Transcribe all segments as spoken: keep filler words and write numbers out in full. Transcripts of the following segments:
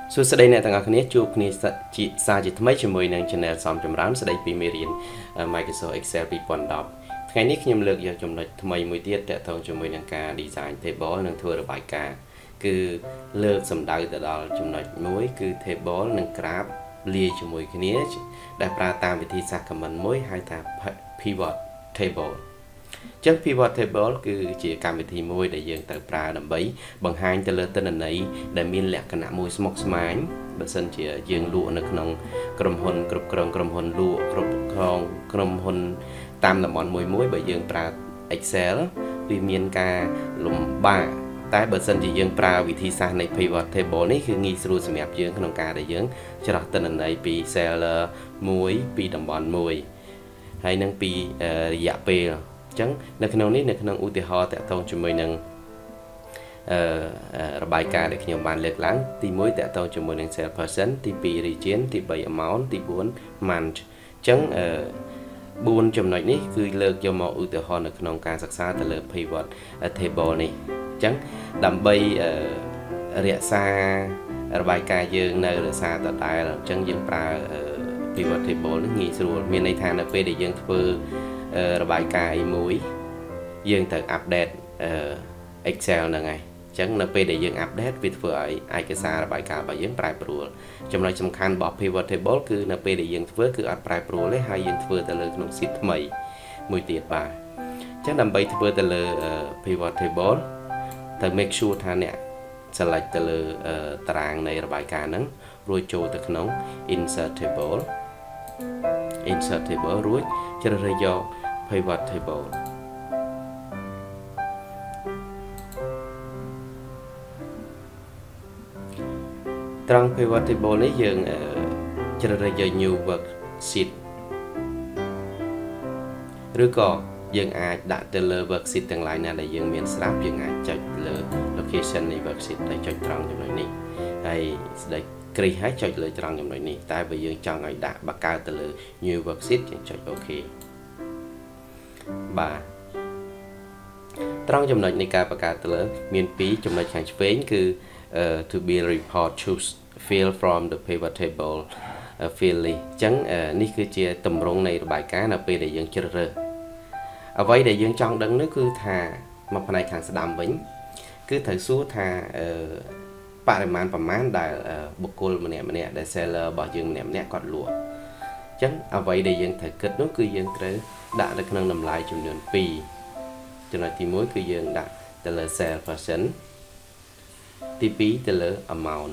សួស្តីអ្នកទាំងអស់គ្នាជួបគ្នាសាជាថ្មីជាមួយនឹង channel សំចម្រើនស្ដីពីមេរៀន Microsoft Excel ពីរពាន់ដប់ ថ្ងៃនេះខ្ញុំលើកយកចំណុចថ្មីមួយទៀតទាក់ទងជាមួយនឹងការ design table និងធ្វើរបាយការណ៍គឺលើកសំដៅទៅដល់ចំណុចមួយគឺ table និង graph លាយជាមួយគ្នាដែលប្រើតាមវិធីសាស្ត្រ common មួយហៅថា PivotTable ចឹង PivotTable គឺជាកម្មវិធីមួយដែលយើងត្រូវប្រើដើម្បីបង្ហាញទៅលើទិន្នន័យដែលមានលក្ខណៈមួយស្មុគស្មាញបើសិនជាយើងលក់នៅក្នុងក្រុមហ៊ុនគ្រប់គ្រងក្រុមហ៊ុនលក់គ្រប់គ្រងក្រុមហ៊ុនតាមតំបន់មួយមួយបើយើងប្រើ Excel វាមានការលំបាកតែបើសិនជាយើងប្រើវិធីសាស្ត្រនៃ PivotTable នេះគឺងាយស្រួលសម្រាប់យើងក្នុងការដែលយើងច្រោះទិន្នន័យពី cell មួយពីតំបន់មួយហើយនឹងពីរយៈពេលចឹងនៅក្នុងនេះនៅក្នុងឧទាហរណ៍តាក់ទងជាមួយនឹងអឺរបាយការណ៍ដែលខ្ញុំបានលើកឡើងទីមួយតាក់ទងជាមួយនឹង salesperson ទីពីរ region ទីបី amount ទីបួន month ចឹងអឺបួនចំណុចនេះគឺលើកយកមកឧទាហរណ៍នៅក្នុងការសិក្សាទៅលើ pivot table នេះចឹងដើម្បីរក្សារបាយការណ៍យើងនៅរក្សាដដែលចឹងយើងប្រើ pivot table នេះងាយស្រួលមានន័យថានៅពេលដែលយើងធ្វើរបាយការណ៍អីមួយយើងត្រូវ update Excel ហ្នឹងហើយអញ្ចឹងនៅពេលដែលយើង update វាធ្វើឲ្យឯកសាររបាយការណ៍របស់យើងប្រែប្រួលចំណុចសំខាន់របស់ PivotTable គឺនៅពេលដែលយើងធ្វើគឺអត់ប្រែប្រួលទេហើយយើងធ្វើទៅលើក្នុង sheet ថ្មីមួយទៀតបាទអញ្ចឹងដើម្បីធ្វើទៅលើ PivotTable ត្រូវ make sure ថាអ្នក select ទៅលើតារាងនៃរបាយការណ៍ហ្នឹងរួចចូលទៅក្នុង insert table insert table រួចជ្រើសរើសយក PivotTable ត្រង់ PivotTable នេះយើងជ្រើសរើសយក new worksheet ឬក៏យើងអាចដាក់ទៅលើ worksheet ទាំងឡាយណាដែលយើងមានស្រាប់យើងអាចចុចលើ location នៃ worksheet ហើយចុចត្រង់ចំណុចនេះហើយស្ដេចគ្រីសហើយចុចលើត្រង់ចំណុចនេះតែបើយើងចង់ឲ្យដាក់បកកើតទៅលើ new worksheet យើងចុច OK បាទត្រង់ចំណុចនៃការបកកើតទៅលើមានពីរចំណុចខាងឆ្វេងគឺ to be report choose field from the PivotTable field list អញ្ចឹងនេះគឺជាទម្រង់នៃរបាយការណ៍នៅពេលដែលយើងជ្រើសរើសអ្វីដែលយើងចង់ដឹងនោះគឺថាមកផ្នែកខាងស្ដាំវិញគឺត្រូវសួរថាបរិមាណប្រមាណដែលបុគ្គលម្នាក់ម្នាក់ដែល seller របស់យើងម្នាក់ម្នាក់គាត់លក់អញ្ចឹងអ្វីដែលយើងត្រូវគិតនោះគឺយើងត្រូវដាក់នៅក្នុងតម្លៃចំនួនពីរចំណុចទីមួយគឺយើងដាក់ទៅលើ salesperson ទីពីរទៅលើ amount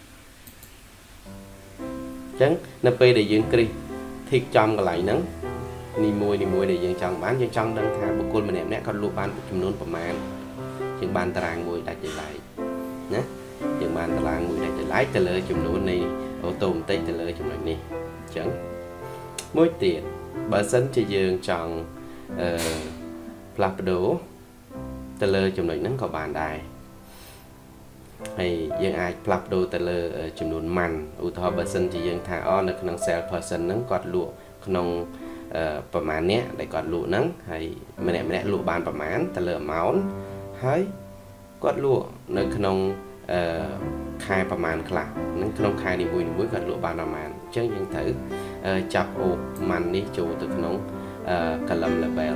អញ្ចឹងនៅពេលដែលយើងគ្រីស tick ចំកន្លែងហ្នឹងនីមួយនីមួយដែលយើងចង់បានយើងចង់ដឹងថាបុគ្គលម្នាក់ម្នាក់គាត់លក់បានចំនួនប្រមាណយើងបានតារាងមួយដាច់ដោយឡែកណាយើងបានតារាងមួយដាច់ដោយឡែកទៅលើចំនួននៃអូតូម៉ាទិកទៅលើចំណុចនេះអញ្ចឹងមួយទៀតបើសិនជាយើងចង់អឺផ្លាស់ប្ដូរទៅលើចំណុចហ្នឹងក៏បានដែរហើយយើងអាចផ្លាស់ប្ដូរទៅលើចំនួនម៉ាន់ឧទាហរណ៍បើសិនជាយើងថាអនៅក្នុង sales person ហ្នឹងគាត់លក់ក្នុងប្រមាណអ្នកដែលគាត់លក់ហ្នឹងហើយម្នាក់ម្នាក់លក់បានប្រមាណទៅលើ amount ហើយគាត់លក់នៅក្នុងអឺខែប្រមាណខ្លះនឹងក្នុងខែនីមួយនីមួយគាត់លក់បានប្រមាណអញ្ចឹងយើងត្រូវចាប់អូម៉ាន់នេះចូលទៅក្នុង column level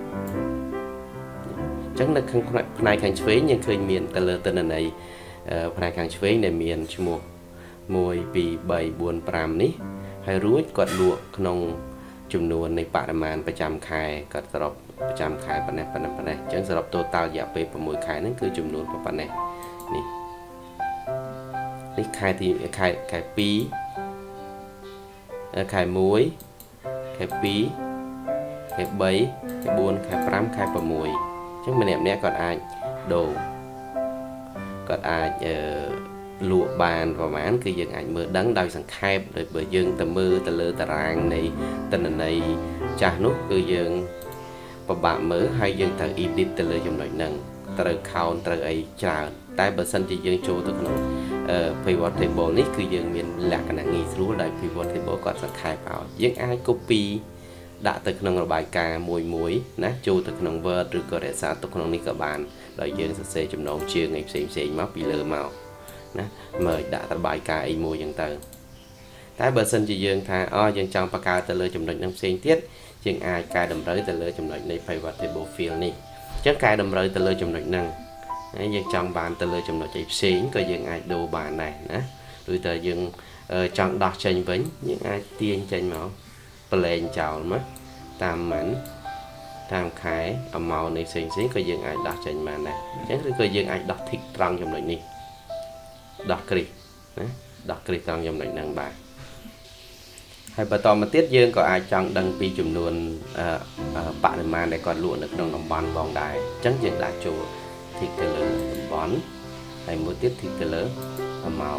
អញ្ចឹងនៅក្នុងផ្នែកខាងឆ្វេងយើងឃើញមានទៅលើទិន្នន័យផ្នែកខាងឆ្វេងដែលមានឈ្មោះមួយពីរបីបួនប្រាំនេះហើយរួចគាត់លក់ក្នុងចំនួននៃបរិមាណប្រចាំខែគាត់សរុបប្រចាំខែប៉ុណ្ណេះប៉ុណ្ណេះប៉ុណ្ណេះអញ្ចឹងសរុប total រយៈពេលប្រាំមួយខែហ្នឹងគឺចំនួនប៉ុណ្ណេះនេះនេះខែទីខែខែពីរខែមួយខែពីរខែបីខែបួនខែប្រាំខែប្រាំមួយអញ្ចឹងម្នាក់ម្នាក់គាត់អាចដូរគាត់អាចអឺលក់បានប្រហែលគឺយើងអាចមើលដឹងដោយសង្ខេបដោយបើយើងទៅមើលទៅលើតារាងនៃទិន្នន័យចាស់នោះគឺយើងពិបាកមើលហើយយើងត្រូវ edit ទៅលើចំណុចហ្នឹងត្រូវ count ត្រូវអីច្រើនតែបើសិនជាយើងចូលទៅក្នុង PivotTable នេះគឺយើងមានលក្ខណៈងាយស្រួលដោយ PivotTable គាត់សង្ខេបឲ្យយើងអាច copy ដាក់ទៅក្នុងរបាយការណ៍មួយមួយណាចូលទៅក្នុង Word ឬក៏រក្សាទុកក្នុងនេះក៏បានដោយយើងសរសេរចំណងជើងឯផ្សេងផ្សេងមកពីលើមកអนะเมื่อด่าตะบายกายมวยอย่างเตอแต่เบอร์เซนจะยังท่าอ๋อยังจังประกาศแต่เลยจำนวนน้ำเสียงทิศยังอายกายดำเริแต่เลยจำนวนใน PivotTable field นี่จังกายดำเริแต่เลยจำนวนนั่งยังจังบานแต่เลยจำนวนใจเสียงก็ยังอายดูบานnàyนะโดยแต่ยังจังดักใจvẫnยังอายเตียงใจหมอเปล่งเจ้ามั้ยตามหมันตามขายเอาเมาในเสียงเสียงก็ยังอายดักใจมาnàyจังคือก็ยังอายดักทิศตรังจำนวนนี้ดักกรีนะดักกรีตรังจำนวนนั่งบานให้ประตอมาเตี้ยยืนก็อาจจังดังปีจำนวนปะในมาในก่อนล้วนในขนมนมบอลบองได้จังยังได้โจทิกเกลือบอลให้มือเตี้ยทิกเกลือเมา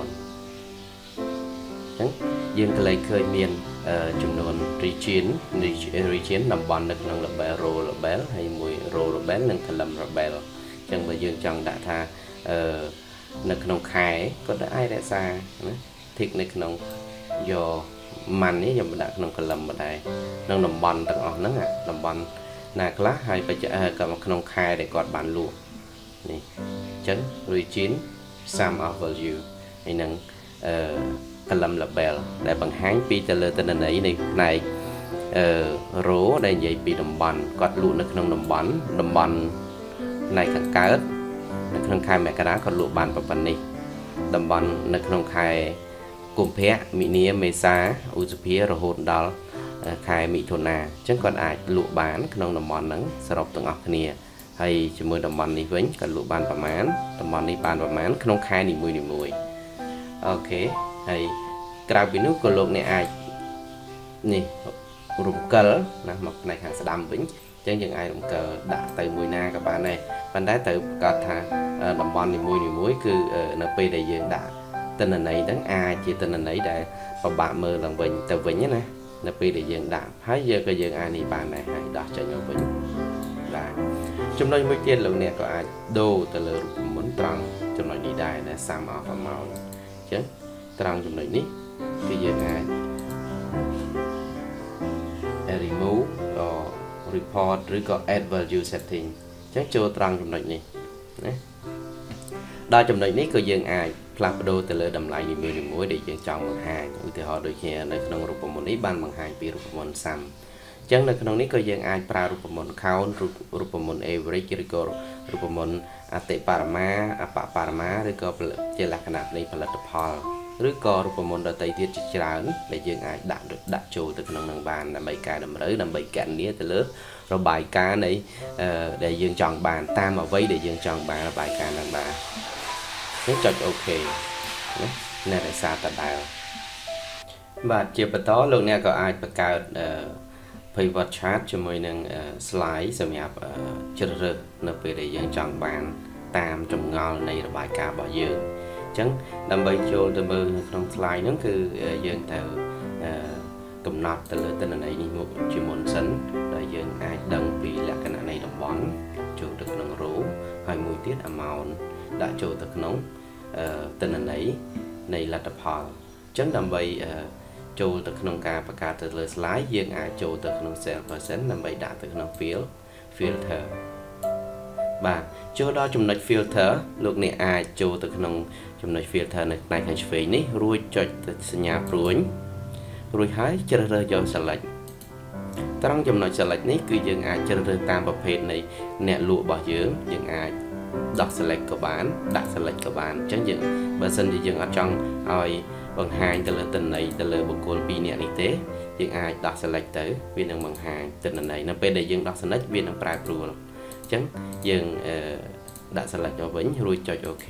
จังยืนก็เลยเคยมีจำนวนรีจินรีจินนมบอลในขนมระเบลโรระเบลให้มวยโรระเบลหนึ่งขลัมระเบลจังไปยืนจังได้ท่าในขนมขายก็ได้ไอ้ได้ซาทิกในขนมโยมันนี่ยังไม่ได้ขนมกระลำมาได้น้องนมบอลต่างออกนั่งอ่ะนมบอลนาคลาให้ไปจะกับขนมคายđểกอดบานลูกนี่จังรีจิน sum of value ไอ้นั่งกระลำละเบลได้บางหางปีจะเลยแต่ในในในรู้ได้ใหญ่ปีนมบอลกอดลูกในขนมนมบอลนมบอลในขังการในขนมคายแม่กระดาษกอดลูกบานประปันนี่นมบอลในขนมคายกุมเพะมิเนียเมษาอุจเพียระหดดอลคายมิถุนาจังก่อนอาจลุบานขนมน้ำมันนั้นสรุปตั้งออกเนี่ยให้จมือน้ำมันนี้เว้นกันลุบานประมาณน้ำมันนี้บานประมาณขนมคายนี่มวยนี่มวยโอเคให้กราบินุกโลกในอาจนี่รุมเกลนะมาในทางสะดำวิ่งจังยังไอรุมเกลด่าเตยมวยนากับบ้านnàyบ้านได้เตยกอดทางน้ำมันนี่มวยนี่มวยคือในปีใดยังด่าtên là này đáng ai chỉ tên là này để và bạn mơ lần bình từ vĩnh nhé nè là vì để dừng đạm hãy giờ cái dừng ai này bạn này hãy đặt cho nhau vĩnh là trong đây mới trên lần này có ai đồ từ lửa muốn trăng trong này đi đài là sao màu và màu chứ trăng trong này ní cái dừng ai remove or report rồi có add value setting chắc cho trăng trong này này đa trong này ní có dừng ai làm đôi từ lời đầm lại nhiều nhiều mối để dân chọn bằng hai thì họ đôi khi nơiក្នុងរូបមន្តនេះបានបង្ហាញពីរូបមន្តសាំអញ្ចឹងនៅក្នុងនេះក៏យើងអាចប្រើរូបមន្ត count រូបមន្ត average ឬក៏រូបមន្តអតិបរមាអបបរមាឬក៏ជាលក្ខណៈនៃផលិតផលឬក៏រូបមន្តដទៃទៀតជាច្រើនដែលយើងអាចដាក់ដាក់ចូលទៅក្នុងនឹងបានដើម្បីកែតម្រូវដើម្បីកណនាទៅលើរបាយការណ៍នៃដែលយើងចង់បានតាមអ្វីដែលយើងចង់បានរបាយការណ៍នឹងបានนี่จดโอเคนะนี่ได้ซาตัดได้บาดเจ็บปะต้อลูกเนี่ยก็อาจประกาศpivot chart จมูกหนึ่งสไลด์สำหรับจุดเริ่มในปีใดยังจังบานตามจำเงาในระบายการบ่อยืนจังนำไปโชว์ตัวมือของสไลด์นั่นคือยืนแต่กำหนดแต่ละแต่ละในนี้มุกจิมอนสันได้ยืนอาจดังปีและขณะในดำบอลโชว์ตึกนังรู้ให้มวยเตี้ยอมาวđã cho từ nóng tên là ấy này là tập hợp chẳng làm vậy cho từ nông ca và cả từ lời slide riêng ai cho từ nông salesperson làm vậy đã từ nông fill filter và cho đó trong này filter lúc này ai cho từ nông trong này filter này này thành phí ní ruồi cho từ nhà ruồi ruồi hái cho ra cho select trong trong này select ní cứ riêng ai cho ra tamประเภทnày nẹt lụa bảo dưỡng riêng ai đọc select của bạn đặt select của bạn chẳng dừng bản thân thì dừng ở trong rồi bằng hai từ lời tình này từ lời một cô pi nè y tế dừng ai đọc select tới viên năng bằng hai tình này nó bên đây dừng đọc select viên năng price rule chẳng dừng đặt select cho vĩnh rồi cho ok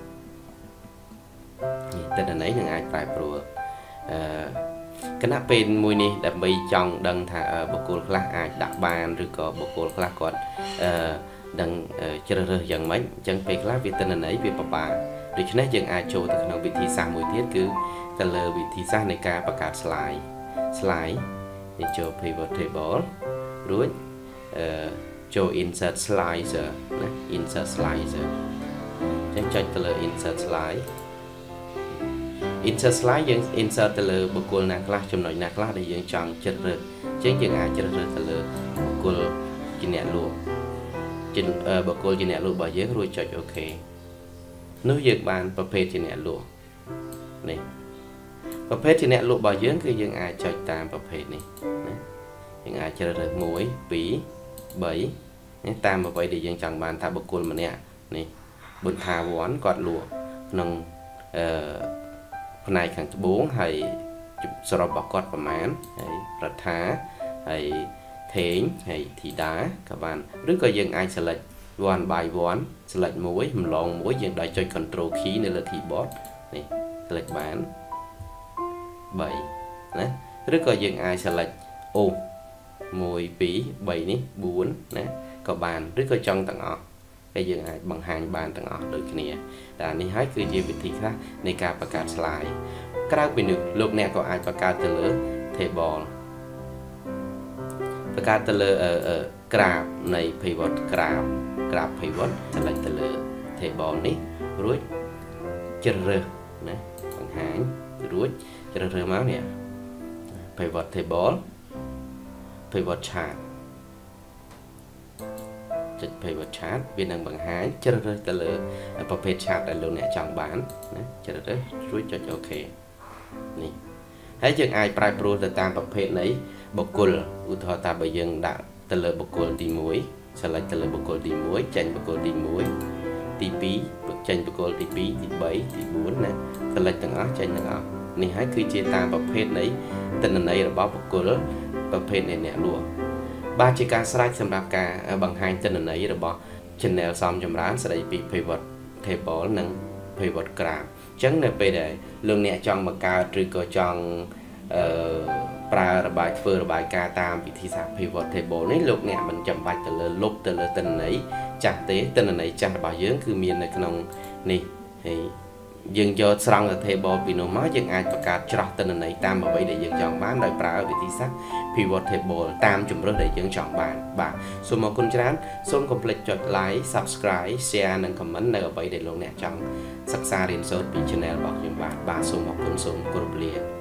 tình này dừng ai price rule cái nắp bên mùi này đã bị trong đằng thả một cô khác ai đặt bàn rồi có một cô khác còn đằng chơi rơi dần mấy chẳng phải lá việt tên ấy việt bà bà để cho nên dần ai cho từ khả vị thi xa mùi tiết cứ từ lời vị thi xa này ca và cả slide slide để cho PivotTable rồi cho insert slicer insert slicer chẳng cho từ lời insert slide insert slide dần insert từ lời bậc cô nạc lá trong nội nạc lá để dần chọn chơi rơi chẳng dần ai chơi rơi từ lời bậc cô chỉ nè luôn trên bậc cô chỉ nè luôn bảo giấy rồi cho ok នោះយើងបានប្រភេទជាអ្នកលក់នេះប្រភេទជាអ្នកលក់របស់យើងគឺយើងអាចចុចតាមប្រភេទនេះណាយើងអាចជ្រើសរើសមួយពីរបីនេះតាមអ្វីដែលយើងចង់បានថាបុគ្គលម្នាក់នេះបុថាវ័នគាត់លក់ក្នុងអឺផ្នែកខាងត្បូងហើយសរុបរបស់គាត់ប្រមាណហើយរដ្ឋាហើយថេងហើយធីតាក៏បានឬក៏យើងអាច select one by one select មួយម្លងមួយយើងដោយចុច control key នៅលើ keyboard នេះ select បានបីណាឬក៏យើងអាច select អូមួយពីរបីនេះបួនណាក៏បានឬក៏ចង់ទាំងអស់ហើយយើងអាចបង្ហាញបានទាំងអស់ដូចគ្នាតែនេះហើយគឺជាវិធីខ្លះនៃការបង្កើត slide ក្រៅពីនេះលោកអ្នកក៏អាចបង្កើតទៅលើ table បង្កើតទៅលើ graph នៃ pivot graph graph pivot select ទៅលើ table នេះរួចជ្រើសរើសណាបង្ហាញរួចជ្រើសរើសមកនេះ pivot table pivot chart ចុច pivot chart វានឹងបង្ហាញជ្រើសរើសទៅលើប្រភេទ chart ដែលលោកអ្នកចង់បានណាជ្រើសរើសរួចចុច OK នេះហើយយើងអាចប្រែប្រួលទៅតាមប្រភេទនៃបុគ្គលឧទាហរណ៍ថាបើយើងដាក់ទៅលើបុគ្គលទីមួយ select ទៅលើបុគ្គលទីមួយចេញបុគ្គលទីមួយទីពីរចេញបុគ្គលទីពីរទីបីទីបួនណា select ទាំងអស់ចេញទាំងអស់នេះហើយគឺជាតាមប្រភេទនៃទិន្នន័យរបស់បុគ្គលប្រភេទនៃអ្នកលក់បាទជាការស្រេចសម្រាប់ការបង្ហាញទិន្នន័យរបស់ channel សំចម្រើនស្ដីពី pivot table និង pivot graph អញ្ចឹងនៅពេលដែលលោកអ្នកចង់បង្កើតឬក៏ចង់អឺប្រើរបាយធ្វើរបាយការណ៍តាមវិធីសាស្ត្រ pivot table នេះលោកអ្នកមិនចាំបាច់ទៅលើលុបទៅលើទិន្នន័យចាស់ទេទិន្នន័យចាស់របស់យើងគឺមាននៅក្នុងនេះហើយយើងយកស្រង់ទៅ table ពីនោះមកយើងអាចបង្កើតច្រោះទិន្នន័យតាមអ្វីដែលយើងចង់បានដោយប្រើវិធីសាស្ត្រ pivot table តាមជម្រើសដែលយើងចង់បានបាទសូមអរគុណច្រើនសូមកុំភ្លេចចុច like subscribe share និង comment នៅអ្វីដែលលោកអ្នកចង់សិក្សារៀនសូត្រពី channel របស់ខ្ញុំបាទបាទសូមអរគុណសូមគោរពលា